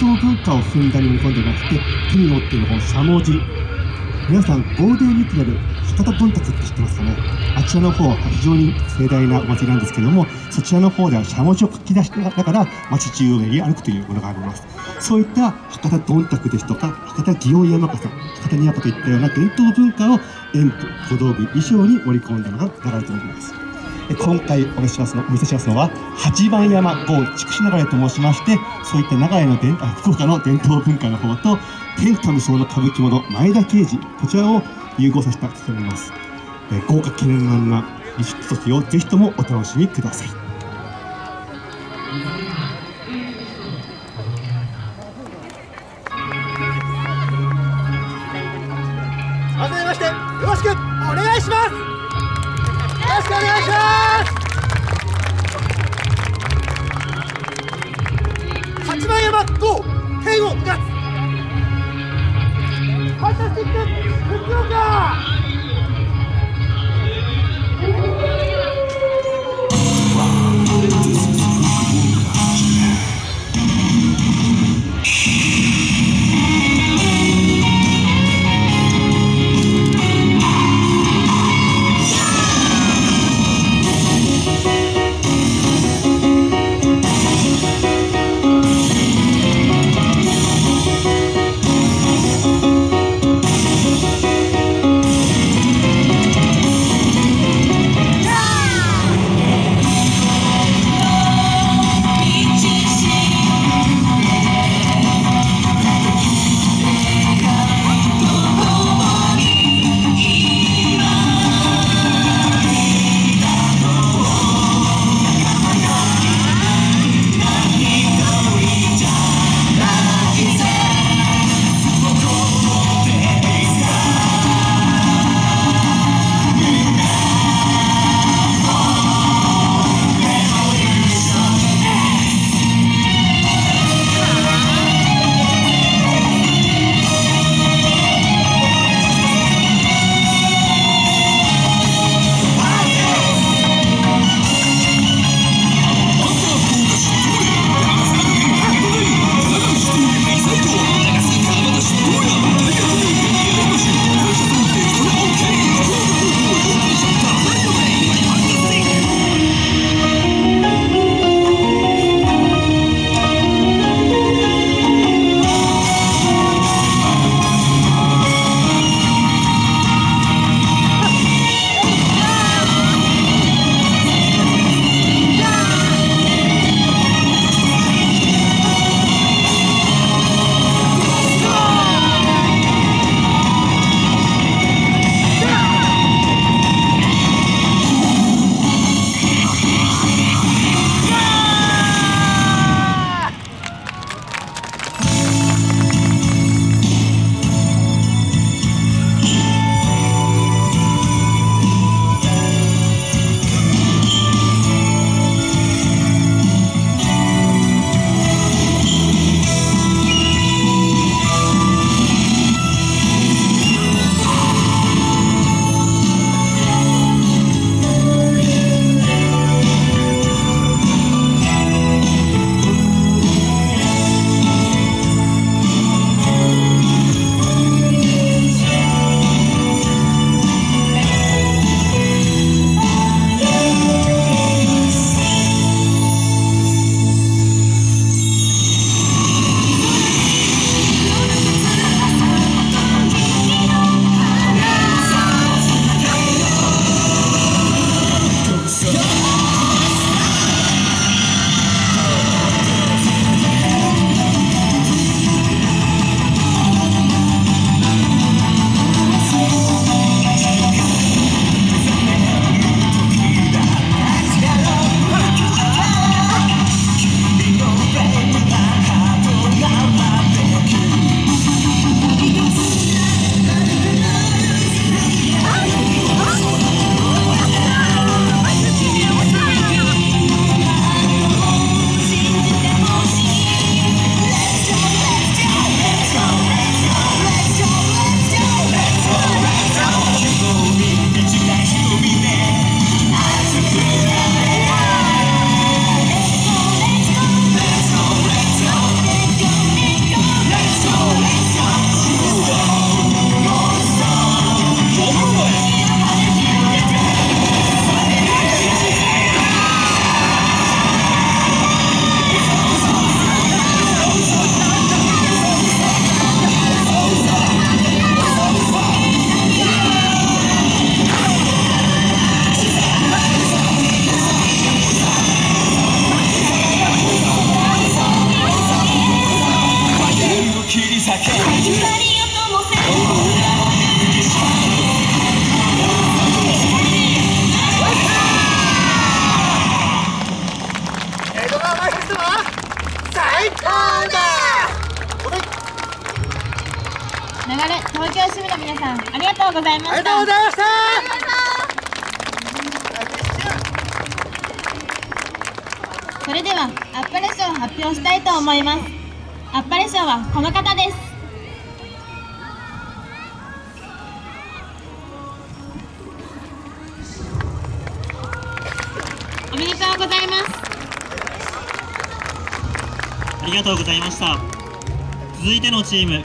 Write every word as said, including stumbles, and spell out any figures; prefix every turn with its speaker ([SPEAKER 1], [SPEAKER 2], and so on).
[SPEAKER 1] 統文化をふんだんに盛り込んでいまして、手に持っているこのしゃもじ、皆さんゴールデンウィークである博多どんたくって知ってますかね。あちらの方は非常に盛大なお祭りなんですけれども、そちらの方ではしゃもじを書き出しながら町中を練り歩くというものがあります。そういった博多どんたくですとか博多祇園山笠、博多にやかといったような伝統文化を演舞、小道具、衣装に盛り込んだのが流れております。今回お見せしますのお見せしますのは八幡山郷筑紫流れと申しまして、そういった流れの伝あ福岡の伝統文化の方と天下無双の歌舞伎者前田慶次、こちらを融合させたと思います。え豪華絢爛な儀式時をぜひともお楽しみください。
[SPEAKER 2] 改めましてよろしくお願いします。よろしくお願いします。八幡山郷天をうがつファンタスティック福岡。
[SPEAKER 3] 東京市民の皆さん、ありがとうございました。
[SPEAKER 2] ありがとうございました。
[SPEAKER 3] それではあっぱれ賞を発表したいと思います。あっぱれ賞はこの方です。おめでとうございます。
[SPEAKER 4] ありがとうございました。続いてのチーム